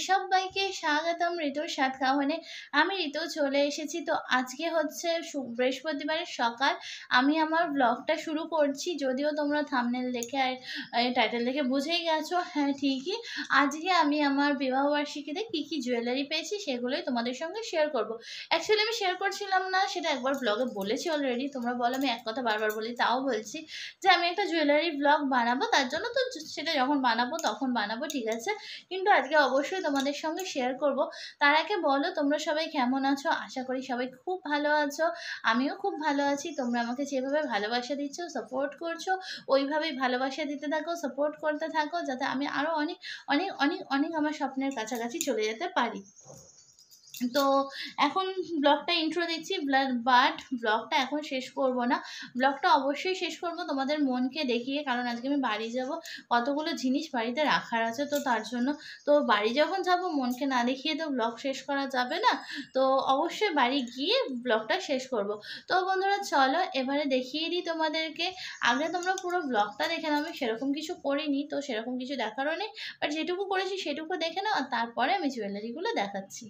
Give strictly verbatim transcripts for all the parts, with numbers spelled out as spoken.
সবাইকে স্বাগতম ঋতুর স্বাদ খাওয়ানে। আমি ঋতু চলে এসেছি। তো আজকে হচ্ছে বৃহস্পতিবারের সকাল। আমি আমার ব্লগটা শুরু করছি, যদিও তোমরা থাম্বনেল দেখে আর টাইটেল দেখে বুঝেই গেছো। হ্যাঁ ঠিকই, আজকে আমি আমার বিবাহবার্ষিকীতে কী কী জুয়েলারি পেয়েছি সেগুলোই তোমাদের সঙ্গে শেয়ার করব। অ্যাকচুয়ালি আমি শেয়ার করছিলাম না, সেটা একবার ব্লগে বলেছি অলরেডি। তোমরা বলো আমি এক কথা বারবার বলি, তাও বলছি যে আমি একটা জুয়েলারি ব্লগ বানাবো, তার জন্য তো সেটা যখন বানাবো তখন বানাবো, ঠিক আছে। কিন্তু আজকে অবশ্যই তোমাদের সঙ্গে শেয়ার করব। তার আগে বলো তোমরা সবাই কেমন আছো? আশা করি সবাই খুব ভালো আছো, আমিও খুব ভালো আছি। তোমরা আমাকে যেভাবে ভালোবাসা দিচ্ছ, সাপোর্ট করছো, ওইভাবেই ভালোবাসা দিতে থাকো, সাপোর্ট করতে থাকো, যাতে আমি আরও অনেক অনেক অনেক অনেক আমার স্বপ্নের কাছাকাছি চলে যেতে পারি। তো এখন ব্লগটা ইন্ট্রো দিচ্ছি, বাট ব্লগটা এখন শেষ করব না। ব্লগটা অবশ্যই শেষ করব তোমাদের মনকে দেখিয়ে, কারণ আজকে আমি বাড়ি যাব, কতগুলো জিনিস বাড়িতে রাখার আছে, তো তার জন্য। তো বাড়ি যখন যাব মনকে না দেখিয়ে তো ব্লগ শেষ করা যাবে না, তো অবশ্যই বাড়ি গিয়ে ব্লগটা শেষ করব। তো বন্ধুরা চলো এবারে দেখিয়ে দিই তোমাদেরকে। আগে তোমরা পুরো ব্লগটা দেখে নাও, আমি সেরকম কিছু করিনি, তো সেরকম কিছু দেখারও নেই, বাট যেটুকু করেছি সেটুকু দেখে নাও, আর তারপরে আমি জুয়েলারিগুলো দেখাচ্ছি।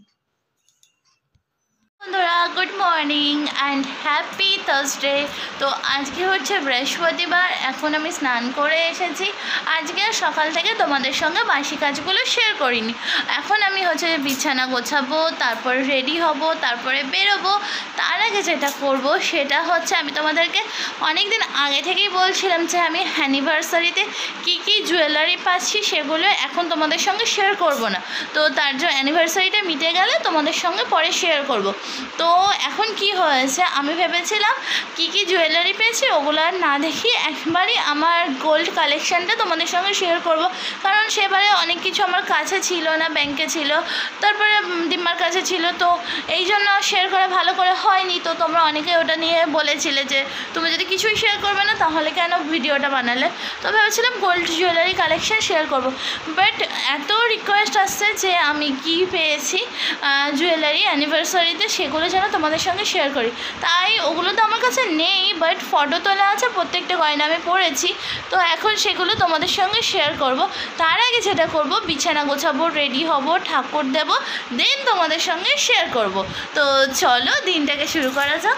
বন্ধুরা good morning and happy Thursday. তো আজকে হচ্ছে বৃহস্পতিবার, এখন আমি স্নান করে এসেছি। আজকে সকাল থেকে তোমাদের সঙ্গে বাসি কাজগুলো শেয়ার করিনি। এখন আমি হচ্ছে বিছানা গোছাবো, তারপর রেডি হব, তারপরে বেরোবো। তার আগে যেটা করব সেটা হচ্ছে, আমি তোমাদেরকে অনেক দিন আগে থেকেই বলছিলাম যে আমি অ্যানিভার্সারিতে কী কী জুয়েলারি পাচ্ছি সেগুলো এখন তোমাদের সঙ্গে শেয়ার করব না। তো তার জন্য অ্যানিভার্সারিটা মিটে গেলে তোমাদের সঙ্গে পরে শেয়ার করব। তো এখন কি হয়েছে, আমি ভেবেছিলাম কি কি জুয়েলারি পেয়েছি ওগুলো আর না দেখি একবারই আমার গোল্ড কালেকশানটা তোমাদের সঙ্গে শেয়ার করব। কারণ সেবারে অনেক কিছু আমার কাছে ছিল না, ব্যাংকে ছিল, তারপরে দিম্মার কাছে ছিল, তো এই জন্য শেয়ার করা ভালো করে হয়নি। তো তোমরা অনেকে ওটা নিয়ে বলেছিলে যে তুমি যদি কিছুই শেয়ার করবে না তাহলে কেন ভিডিওটা বানালে। তো ভেবেছিলাম গোল্ড জুয়েলারি কালেকশান শেয়ার করব, বাট এত রিকোয়েস্ট আসছে যে আমি কি পেয়েছি জুয়েলারি অ্যানিভার্সারিতে সেগুলো যেন তোমাদের সঙ্গে শেয়ার করি, তাই ওগুলো তো আমার কাছে নেই, বাট ফটো তোলা আছে, প্রত্যেকটা গয়না আমি পরেছি। তো এখন সেগুলো তোমাদের সঙ্গে শেয়ার করব। তার আগে যেটা করব, বিছানা গোছাবো, রেডি হব, ঠাকুর দেব, দেন তোমাদের সঙ্গে শেয়ার করব। তো চলো দিনটাকে শুরু করা যাক।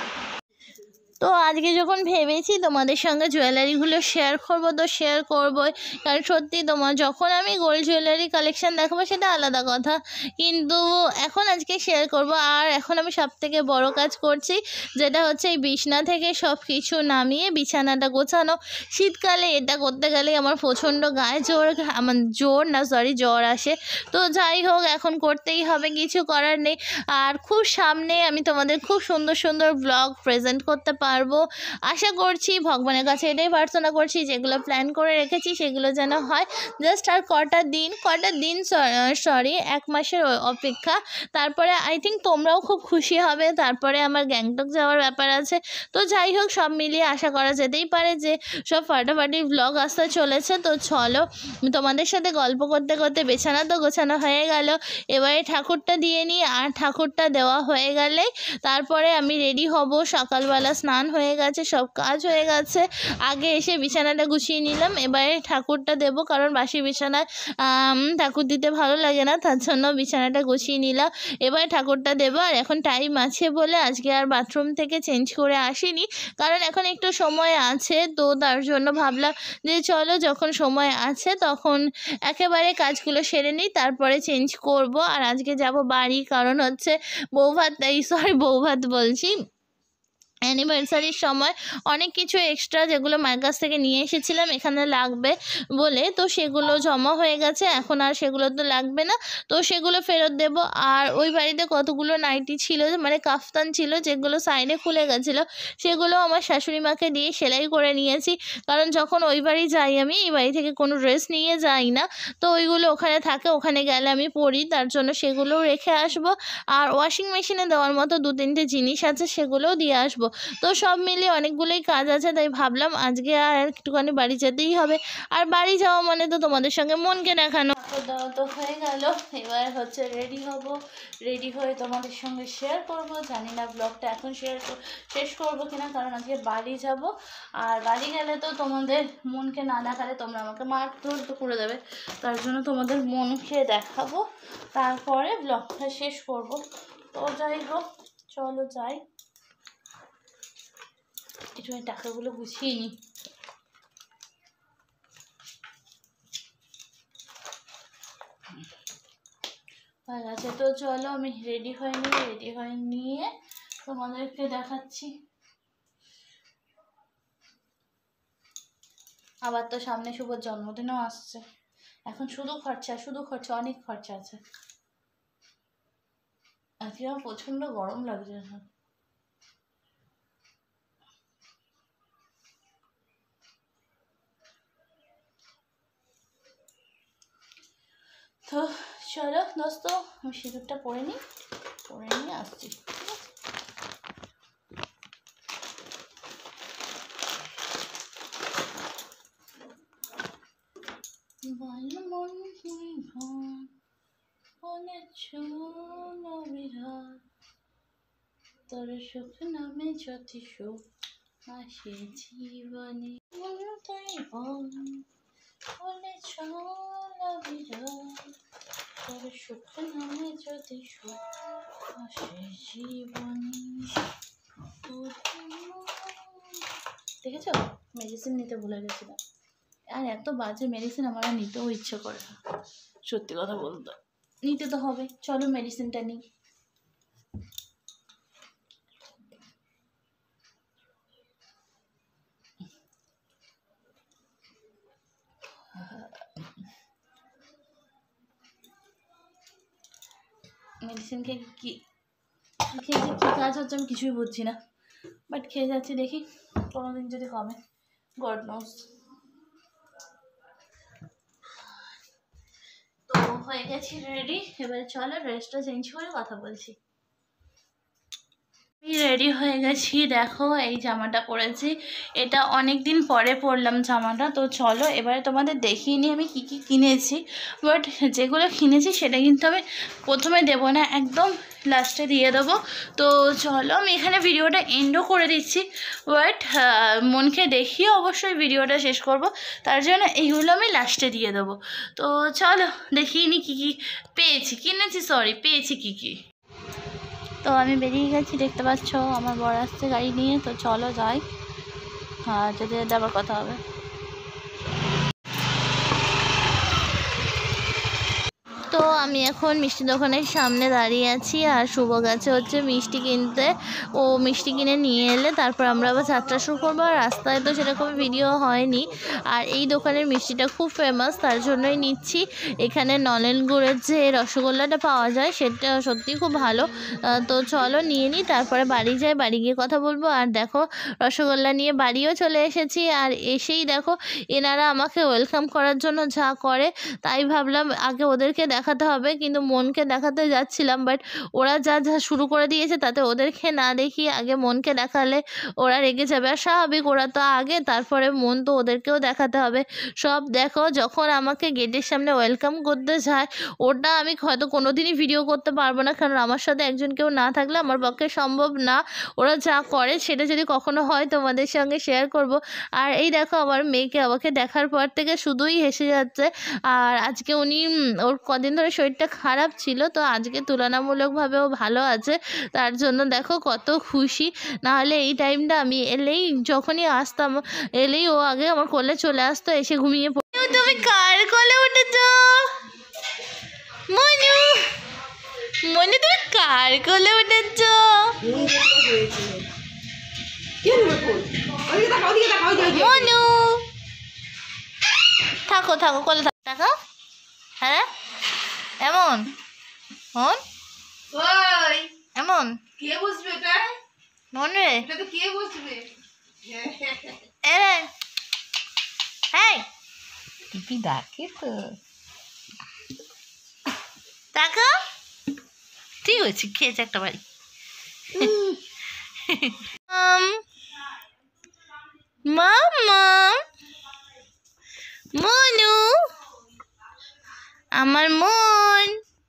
তো আজকে যখন ভেবেছি তোমাদের সঙ্গে জুয়েলারিগুলো শেয়ার করবো, তো শেয়ার করবোই, কারণ সত্যি তোমার যখন আমি গোল্ড জুয়েলারি কালেকশান দেখাবো সেটা আলাদা কথা, কিন্তু এখন আজকে শেয়ার করব। আর এখন আমি সব থেকে বড়ো কাজ করছি, যেটা হচ্ছে এই বিছানা থেকে সব কিছু নামিয়ে বিছানাটা গোছানো। শীতকালে এটা করতে গেলে আমার প্রচণ্ড গায়ে জোর, আমার জোর না সরি জ্বর আসে। তো যাই হোক, এখন করতেই হবে, কিছু করার নেই। আর খুব সামনে আমি তোমাদের খুব সুন্দর সুন্দর ব্লগ প্রেজেন্ট করতে পারবো আশা করছি। ভগবানের কাছে এটাই প্রার্থনা করছি, যেগুলো প্ল্যান করে রেখেছি সেগুলো যেন হয়। জাস্ট আর কটা দিন কটা দিন সরি এক মাসের অপেক্ষা, তারপরে আই থিঙ্ক তোমরাও খুব খুশি হবে। তারপরে আমার গ্যাংটক যাওয়ার ব্যাপার আছে। তো যাই হোক, সব মিলিয়ে আশা করা যেতেই পারে যে সব ফাটাফাটি ব্লগ আসতে চলেছে। তো চলো তোমাদের সাথে গল্প করতে করতে বিছানা তো গোছানো হয়ে গেল, এবারে ঠাকুরটা দিয়ে নিই। আর ঠাকুরটা দেওয়া হয়ে গেলেই তারপরে আমি রেডি হব। সকালবেলা স্নান হয়ে গেছে, সব কাজ হয়ে গেছে, আগে এসে বিছানাটা গুছিয়ে নিলাম, এবারে ঠাকুরটা দেবো, কারণ বাসি বিছানায় ঠাকুর দিতে ভালো লাগে না, তার জন্য বিছানাটা গুছিয়ে নিলাম, এবারে ঠাকুরটা দেবো। আর এখন টাইম আছে বলে আজকে আর বাথরুম থেকে চেঞ্জ করে আসিনি, কারণ এখন একটু সময় আছে, তো তার জন্য ভাবলাম যে চলো যখন সময় আছে তখন একেবারে কাজগুলো সেরে নিই, তারপরে চেঞ্জ করব। আর আজকে যাব বাড়ি, কারণ হচ্ছে বৌভাত, এই সরি বৌভাত বলছি অ্যানিভার্সারির সময় অনেক কিছু এক্সট্রা যেগুলো মায়ের কাছ থেকে নিয়ে এসেছিলাম এখানে লাগবে বলে, তো সেগুলো জমা হয়ে গেছে, এখন আর সেগুলো তো লাগবে না, তো সেগুলো ফেরত দেব। আর ওই বাড়িতে কতগুলো নাইটি ছিল, মানে কাফতান ছিল, যেগুলো সাইডে খুলে গেছিলো, সেগুলো আমার শাশুড়ি মাকে দিয়ে সেলাই করে নিয়েছি, কারণ যখন ওই বাড়ি যাই আমি এই বাড়ি থেকে কোনো ড্রেস নিয়ে যাই না, তো ওইগুলো ওখানে থাকে, ওখানে গেলে আমি পরি, তার জন্য সেগুলোও রেখে আসবো। আর ওয়াশিং মেশিনে দেওয়ার মতো দু তিনটে জিনিস আছে, সেগুলোও দিয়ে আসবো। আসবো। তো সব মিলিয়ে অনেকগুলোই কাজ আছে, তাই ভাবলাম আজকে আর একটুখানি বাড়ি যেতেই হবে। আর বাড়ি যাওয়া মানে তো তোমাদের সঙ্গে মনকে দেখানো। দাওয়া তো হয়ে গেল, এবার হচ্ছে রেডি হব। রেডি হয়ে তোমাদের সঙ্গে শেয়ার করব। জানি না ব্লগটা এখন শেয়ার শেষ করবো কিনা, কারণ আজকে বাড়ি যাব। আর বাড়ি গেলে তো তোমাদের মনকে না দেখালে তোমরা আমাকে মারধর তো করে দেবে, তার জন্য তোমাদের মনকে দেখাবো, তারপরে ব্লগটা শেষ করব। তো যাই হোক, চলো যাই, একটু টাকাগুলো গুছিয়ে নিই। হয়ে গেছে, তো চলো আমি রেডি হয়ে নিই। রেডি হয়ে নিয়ে তোমাদেরকে দেখাচ্ছি। আবার তো সামনে শুভর জন্মদিনও আসছে, এখন শুধু খরচা শুধু খরচা, অনেক খরচা আছে। আজকে আমার প্রচণ্ড গরম লাগছে এখন। তো চলো দোস্ত, আমি সিঁদুরটা পরে নিই, পরে নিয়ে আসছি, ঠিক আছে? তোর সুখ নামে যদি সুখ আসে জীবনে, তুই বল বলে তোর সুখ নামে যদি সুখ আসে জীবনে। দেখেছো, মেডিসিন নিতে ভুলে গেছিলাম। আর এত বাজে মেডিসিন আমার আর নিতেও ইচ্ছে করে না, সত্যি কথা বলতে। নিতে তো হবে, চলো মেডিসিনটা নিই। মেডিসিন খেয়ে কি খেয়ে যে কী কাজ হচ্ছে আমি কিছুই বুঝছি না, বাট খেয়ে যাচ্ছি, দেখি কোনো দিন যদি কমে, গড নোস। তো হয়ে গেছি রেডি, এবারে চলো ড্রেসটা চেঞ্জ করে কথা বলছি। আমি রেডি হয়ে গেছি, দেখো এই জামাটা পরেছি, এটা অনেক দিন পরে পরলাম জামাটা। তো চলো এবারে তোমাদের দেখিয়ে নিই আমি কী কী কিনেছি, বাট যেগুলো কিনেছি সেটা কিন্তু আমি প্রথমে দেবো না, একদম লাস্টে দিয়ে দেবো। তো চলো আমি এখানে ভিডিওটা এন্ডও করে দিচ্ছি, বাট মনকে দেখিয়ে অবশ্যই ভিডিওটা শেষ করব, তার জন্য এইগুলো আমি লাস্টে দিয়ে দেবো। তো চলো দেখিয়ে নিই কী কী পেয়েছি, কিনেছি সরি পেয়েছি কী কী। তো আমি বেরিয়ে গেছি, দেখতে পাচ্ছ আমার বর আসছে গাড়ি নিয়ে। তো চলো যাই, হ্যাঁ যেতে যেতে আবার কথা হবে। তো আমি এখন মিষ্টি দোকানের সামনে দাঁড়িয়ে আছি, আর শুভ গেছে হচ্ছে মিষ্টি কিনতে। ও মিষ্টি কিনে নিয়ে এলে তারপর আমরা আবার যাত্রা শুরু করবো। আর রাস্তায় তো সেরকম ভিডিও হয়নি, আর এই দোকানের মিষ্টিটা খুব ফেমাস, তার জন্যই নিচ্ছি। এখানে নলেন গুড়ের যে রসগোল্লাটা পাওয়া যায় সেটা সত্যিই খুব ভালো। তো চলো নিয়ে নিই, তারপরে বাড়ি যাই, বাড়ি গিয়ে কথা বলবো। আর দেখো রসগোল্লা নিয়ে বাড়িও চলে এসেছি, আর এসেই দেখো এনারা আমাকে ওয়েলকাম করার জন্য যা করে, তাই ভাবলাম আগে ওদেরকে দেখাতে হবে, কিন্তু মনকে দেখাতে যাচ্ছিলাম, বাট ওরা যা যা শুরু করে দিয়েছে তাতে ওদেরকে না দেখিয়ে আগে মনকে দেখালে ওরা রেগে যাবে। আর স্বাভাবিক, ওরা তো আগে, তারপরে মন, তো ওদেরকেও দেখাতে হবে সব। দেখো যখন আমাকে গেটের সামনে ওয়েলকাম করতে যায়, ওটা আমি হয়তো কোনো দিনই ভিডিও করতে পারবো না, কারণ আমার সাথে একজন কেউ না থাকলে আমার পক্ষে সম্ভব না। ওরা যা করে সেটা যদি কখনো হয় তোমাদের সঙ্গে শেয়ার করব। আর এই দেখো আমার মেয়েকে আমাকে দেখার পর থেকে শুধুই হেসে যাচ্ছে। আর আজকে উনি ওর কদিন ধরে শরীরটা খারাপ ছিল, তো আজকে তুলনামূলকভাবেও ভালো আছে, তার জন্য দেখো কত খুশি। নাহলে এই টাইমটা আমি এলেই, যখনই আসতাম এলেই ও আগে আমার কোলে চলে আসতো, এসে ঘুমিয়ে পড়ে। তুমি কার কোলে উঠেছ মনু? মনু তুমি কার কোলে উঠেছ? মনু থাকো থাকো কোলে থাকো থাকো। হ্যাঁ এমন মন, এমন কে বসবে এটা? মন রে, এটা কে বসবে? এ এই টিপি ডাকে তো, টাকা ঠিক হয়েছে, খেয়েছে একটা বাড়ি। মাম্মাম, মনু, আমার মন,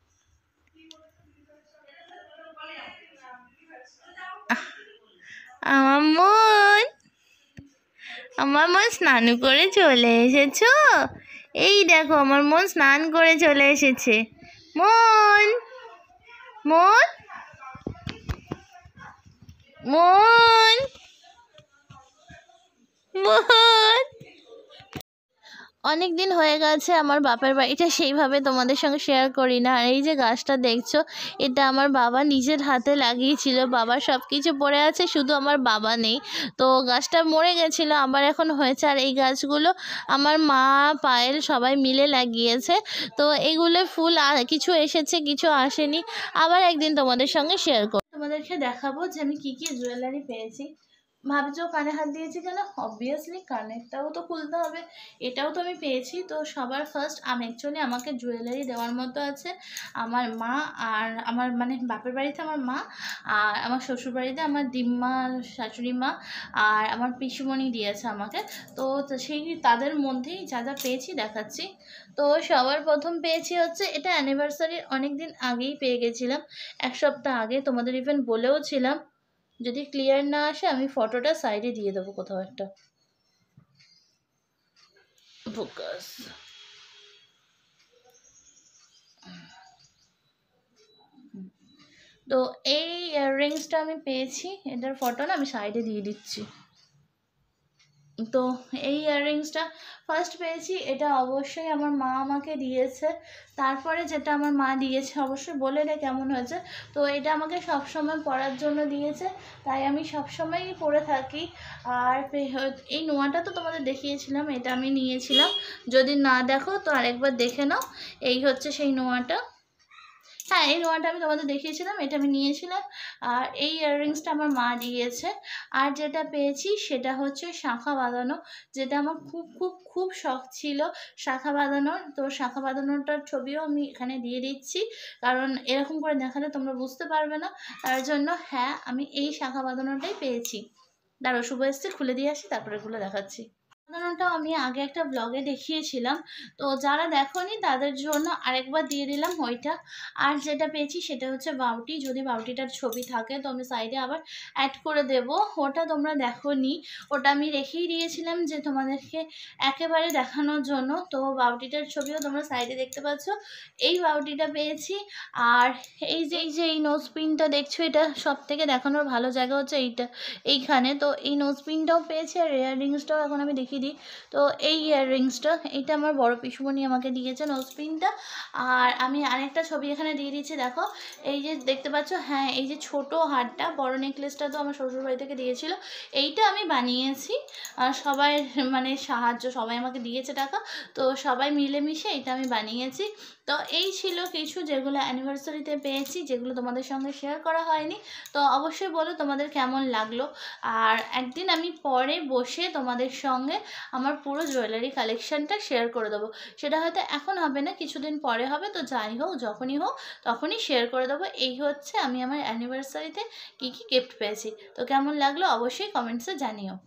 আমার মন, আমার মন স্নান করে চলে এসেছো? এই দেখো আমার মন স্নান করে চলে এসেছে। মন, মন, মন, মন। অনেক দিন হয়ে গেছে আমার বাপের বাড়িটা সেইভাবে তোমাদের সঙ্গে শেয়ার করি না। আর এই যে গাছটা দেখছো, এটা আমার বাবা নিজের হাতে লাগিয়েছিল। বাবার সব কিছু পড়ে আছে, শুধু আমার বাবা নেই। তো গাছটা মরে গেছিলো, আবার এখন হয়েছে। আর এই গাছগুলো আমার মা, পায়েল সবাই মিলে লাগিয়েছে। তো এগুলো ফুল কিছু এসেছে, কিছু আসেনি। আবার একদিন তোমাদের সঙ্গে শেয়ার করব, তোমাদেরকে দেখাবো যে আমি কী কী জুয়েলারি পেয়েছি। ভাবছো কানে হাত দিয়েছি কেন? অবভিয়াসলি কানেরটাও তো খুলতে হবে, এটাও তো আমি পেয়েছি। তো সবার ফার্স্ট আমি অ্যাকচুয়ালি আমাকে জুয়েলারি দেওয়ার মতো আছে আমার মা, আর আমার মানে বাপের বাড়িতে আমার মা, আর আমার শ্বশুর বাড়িতে আমার দিম্মা, শাশুড়ি মা, আর আমার পিসিমণি দিয়েছে আমাকে। তো সেই তাদের মধ্যেই যা যা পেয়েছি দেখাচ্ছি। তো সবার প্রথম পেয়েছি হচ্ছে, এটা অ্যানিভার্সারির অনেক দিন আগেই পেয়ে গেছিলাম, এক সপ্তাহ আগে। তোমাদের ইভেন বলেও ছিলাম, যদি ক্লিয়ার না আসে আমি ফটোটা সাইডে দিয়ে দেবো কোথাও একটা। ফোকাস। তো এই ইয়াররিংসটা আমি পেয়েছি, এটার ফটো না আমি সাইডে দিয়ে দিচ্ছি। তো এই ইয়াররিংসটা ফার্স্ট পেয়েছি, এটা অবশ্যই আমার মা আমাকে দিয়েছে। তারপরে যেটা আমার মা দিয়েছে অবশ্যই বলে রে কেমন হয়েছে। তো এটা আমাকে সবসময় পরার জন্য দিয়েছে, তাই আমি সবসময়ই পরে থাকি। আর এই নোয়াটা তো তোমাদের দেখিয়েছিলাম, এটা আমি নিয়েছিলাম। যদি না দেখো তো আরেকবার দেখে নাও। এই হচ্ছে সেই নোয়াটা। হ্যাঁ, এই নোয়াটা আমি তোমাদের দেখিয়েছিলাম, এটা আমি নিয়েছিলাম। আর এই ইয়াররিংসটা আমার মা দিয়েছে। আর যেটা পেয়েছি সেটা হচ্ছে শাঁখা বাঁধানো, যেটা আমার খুব খুব খুব শখ ছিল শাঁখা বাঁধানোর। তো শাঁখা বাঁধানোটার ছবিও আমি এখানে দিয়ে দিচ্ছি, কারণ এরকম করে দেখালে তোমরা বুঝতে পারবে না, তার জন্য। হ্যাঁ, আমি এই শাঁখা বাঁধানোটাই পেয়েছি। দাঁড়াও, শুভ এসছে, খুলে দিয়ে আসি, তারপরে খুলে দেখাচ্ছি। বাঁধানোটা আমি আগে একটা ব্লগে দেখিয়েছিলাম, তো যারা দেখোনি তাদের জন্য আরেকবার দিয়ে দিলাম ওইটা। আর যেটা পেয়েছি সেটা হচ্ছে বাউটি, যদি বাউটিটার ছবি থাকে তো আমি সাইডে আবার অ্যাড করে দেব। ওটা তোমরা দেখোনি, ওটা আমি রেখেই দিয়েছিলাম যে তোমাদেরকে একেবারে দেখানোর জন্য। তো বাউটিটার ছবিও তোমরা সাইডে দেখতে পাচ্ছ। এই বাউটিটা পেয়েছি। আর এই যে এই যে এই নোজপিনটা দেখছো, এটা সব থেকে দেখানোর ভালো জায়গা হচ্ছে এইটা, এইখানে। তো এই নোজপিনটাও পেয়েছি, আর ইয়াররিংসটাও এখন আমি দেখিয়ে দিই। তো এই ইয়াররিংসটা, এইটা আমার বড় পিসুমণি আমাকে দিয়েছে নোজপিনটা। আর আমি আরেকটা ছবি এখানে দিয়ে দিচ্ছি, দেখো এই যে দেখতে পাচ্ছ। হ্যাঁ, এই যে ছোট হারটা, বড় নেকলেসটা তো আমার শ্বশুরবাড়ি থেকে দিয়েছিল, এইটা আমি বানিয়েছি। আর সবাই মানে সাহায্য, সবাই আমাকে দিয়েছে টাকা, তো সবাই মিলেমিশে এটা আমি বানিয়েছি। তো এই ছিল কিছু যেগুলো অ্যানিভার্সারিতে পেয়েছি, যেগুলো তোমাদের সঙ্গে শেয়ার করা হয়নি। তো অবশ্যই বলো তোমাদের কেমন লাগলো। আর একদিন আমি পরে বসে তোমাদের সঙ্গে আমার পুরো জুয়েলারি কালেকশানটা শেয়ার করে দেবো। সেটা হয়তো এখন হবে না, কিছুদিন পরে হবে। তো যাই হোক, যখনই হোক তখনই শেয়ার করে দেবো। এই হচ্ছে আমি আমার অ্যানিভার্সারিতে কী কী গিফট পেয়েছি। তো কেমন লাগলো অবশ্যই কমেন্টসে জানিও।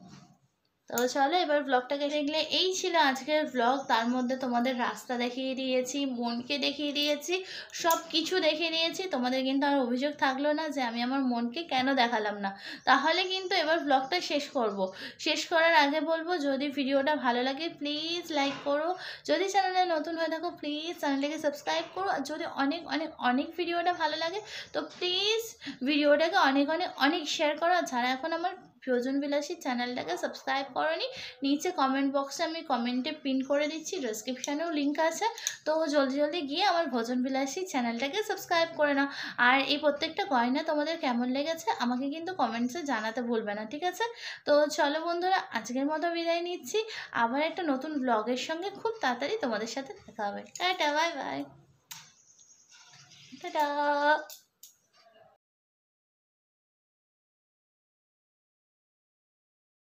তো চলো এবার ব্লগটাকে দেখলে, এই ছিল আজকের ব্লগ। তার মধ্যে তোমাদের রাস্তা দেখিয়ে দিয়েছি, মনকে দেখিয়ে দিয়েছি, সব কিছু দেখিয়ে দিয়েছি। তোমাদের কিন্তু আর অভিযোগ থাকলো না যে আমি আমার মনকে কেন দেখালাম না। তাহলে কিন্তু এবার ব্লগটা শেষ করব। শেষ করার আগে বলবো, যদি ভিডিওটা ভালো লাগে প্লিজ লাইক করো, যদি চ্যানেলে নতুন হয়ে থাকো প্লিজ চ্যানেলটাকে সাবস্ক্রাইব করো। আর যদি অনেক অনেক অনেক ভিডিওটা ভালো লাগে তো প্লিজ ভিডিওটাকে অনেক অনেক অনেক শেয়ার করো। আর যারা এখন আমার ভোজন বিলাসী চ্যানেলটাকে সাবস্ক্রাইব করোনি, নিচে কমেন্ট বক্সে আমি কমেন্টে পিন করে দিচ্ছি, ডেসক্রিপশানেও লিঙ্ক আছে। তো জলদি জলদি গিয়ে আমার ভোজন বিলাসী চ্যানেলটাকে সাবস্ক্রাইব করে নাও। আর এই প্রত্যেকটা গয়না তোমাদের কেমন লেগেছে আমাকে কিন্তু কমেন্টসে জানাতে ভুলবে না, ঠিক আছে? তো চলো বন্ধুরা, আজকের মতো বিদায় নিচ্ছি। আবার একটা নতুন ব্লগের সঙ্গে খুব তাড়াতাড়ি তোমাদের সাথে দেখা হবে। Tata, bye bye, tata.